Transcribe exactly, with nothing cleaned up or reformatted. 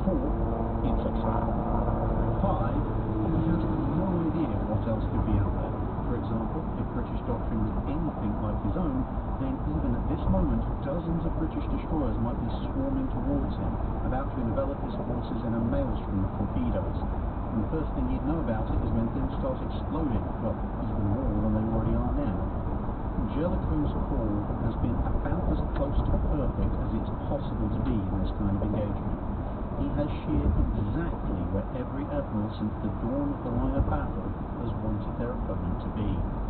Four, it's a trap. Five, he has no idea what else could be out there. For example, if British doctrine was anything like his own, then even at this moment, dozens of British destroyers might be swarming towards him, about to envelop his forces in a maelstrom of torpedoes. And the first thing he'd know about it is when things start exploding, well, even more than they already are now. Jellicoe's call has been about as close to perfect as it's possible to be in this kind of engagement. He has sheared exactly where every admiral since the dawn of the line of battle has wanted their opponent to be.